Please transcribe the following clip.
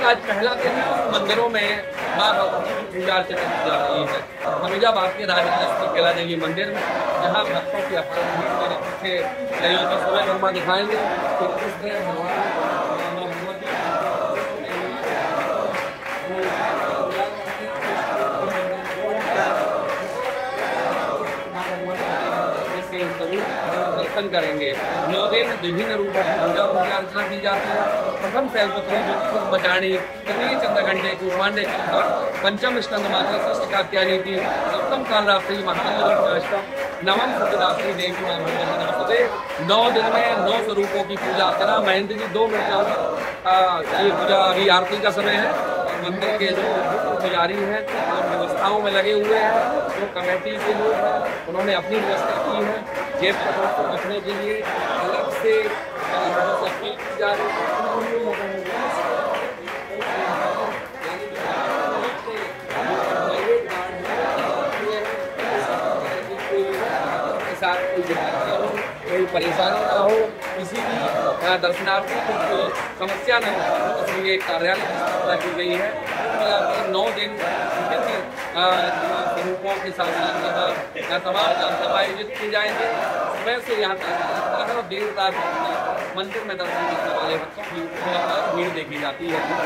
आज पहला दिन मंदिरों में माँ भगवती की पूजा अर्चना की जा रही है। फरीदाबाद के राजराजेश्वरी कैला देवी मंदिर में जहाँ भक्तों की अपार भीड़ मेरे पीछे सहयोगी सुबह वर्मा दिखाएंगे कि किस तरह दर्शन करेंगे। 9 दिन विभिन्न रूपों की पूजा अर्चना की जाती है। प्रथम शैलपुत्री बचाणी, तृतीय चंद्रघंटे कूष्मांडे पंचम स्कंद माता षष्ठ कात्यायनी की, सप्तम कालरात्रि महाअष्टम, नवम सत्यदात्री देवी मां नमस्ते। 9 दिन में 9 स्वरूपों की पूजा अर्चना। महेंद्र जी 2 मिनट ये पूजा अभी आरती का समय है। मंदिर के जो पुजारी हैं व्यवस्थाओं में लगे हुए हैं, जो कमेटी के लोग हैं उन्होंने अपनी व्यवस्था की है। जेब कटोर को रखने के लिए अलग से अपील की जा रही है। साथ कोई परेशानी ना हो, किसी भी दर्शनार्थी को कोई समस्या न हो, इसलिए कार्यालय की स्थापना की गई है। 9 दिन विभिन्न स्वरूपों के साथ तमाम कार्यक्रम आयोजित किए जाएंगे। सुबह से यहाँ तक देर रात मंदिर में दर्शन करने वाले भक्तों की भीड़ देखी जाती है।